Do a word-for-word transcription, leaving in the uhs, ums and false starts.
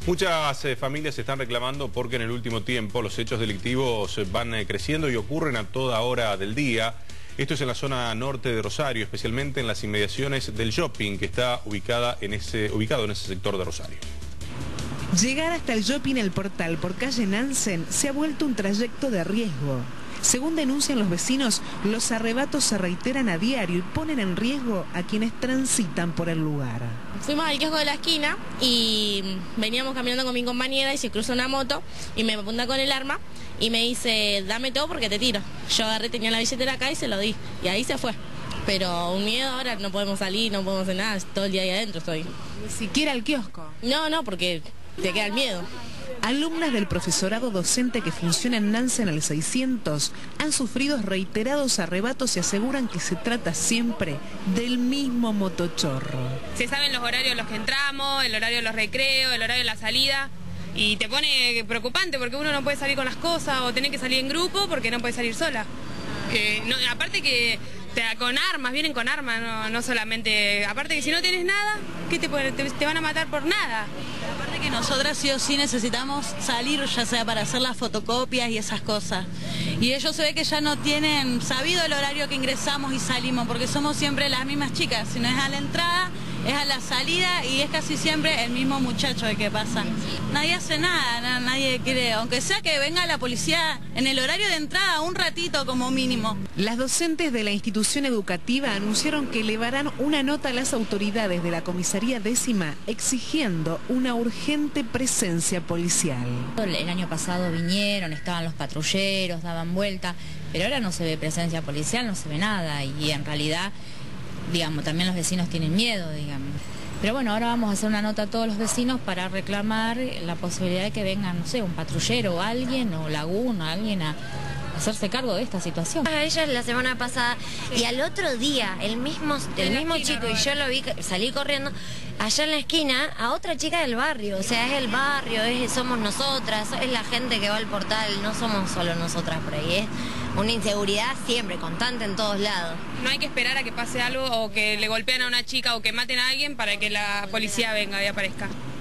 Muchas eh, familias se están reclamando porque en el último tiempo los hechos delictivos van eh, creciendo y ocurren a toda hora del día. Esto es en la zona norte de Rosario, especialmente en las inmediaciones del shopping que está ubicada en ese, ubicado en ese sector de Rosario. Llegar hasta el shopping El Portal por calle Nansen se ha vuelto un trayecto de riesgo. Según denuncian los vecinos, los arrebatos se reiteran a diario y ponen en riesgo a quienes transitan por el lugar. Fuimos al kiosco de la esquina y veníamos caminando con mi compañera y se cruzó una moto y me apunta con el arma y me dice, dame todo porque te tiro. Yo agarré, tenía la billetera acá y se lo di y ahí se fue. Pero un miedo, ahora no podemos salir, no podemos hacer nada, todo el día ahí adentro estoy. ¿Ni siquiera al kiosco? No, no, porque te queda el miedo. Alumnas del profesorado docente que funciona en Nansen al seiscientos han sufrido reiterados arrebatos y aseguran que se trata siempre del mismo motochorro. Se saben los horarios en los que entramos, el horario de los recreos, el horario de la salida y te pone preocupante porque uno no puede salir con las cosas o tiene que salir en grupo porque no puede salir sola. Que no, aparte que te, con armas, vienen con armas, no, no solamente... Aparte que si no tienes nada, ¿qué te, te, te van a matar por nada? Aparte que nosotras sí o sí necesitamos salir, ya sea para hacer las fotocopias y esas cosas. Y ellos se ve que ya no tienen sabido el horario que ingresamos y salimos, porque somos siempre las mismas chicas. Si no es a la entrada, es a la salida y es casi siempre el mismo muchacho el que pasa. Nadie hace nada, nadie quiere, aunque sea que venga la policía en el horario de entrada un ratito como mínimo. Las docentes de la institución educativa anunciaron que elevarán una nota a las autoridades de la comisaría décima exigiendo una urgente presencia policial. El año pasado vinieron, estaban los patrulleros, daban vuelta, pero ahora no se ve presencia policial, no se ve nada y en realidad, digamos, también los vecinos tienen miedo, digamos. Pero bueno, ahora vamos a hacer una nota a todos los vecinos para reclamar la posibilidad de que venga, no sé, un patrullero o alguien, o Laguna, alguien a hacerse cargo de esta situación. A ellas la semana pasada y al otro día el mismo, el mismo chico, y yo lo vi, salí corriendo allá en la esquina a otra chica del barrio, o sea, es el barrio, es, somos nosotras, es la gente que va al portal, no somos solo nosotras por ahí, es una inseguridad siempre, constante en todos lados. No hay que esperar a que pase algo o que le golpeen a una chica o que maten a alguien para que la policía venga y aparezca.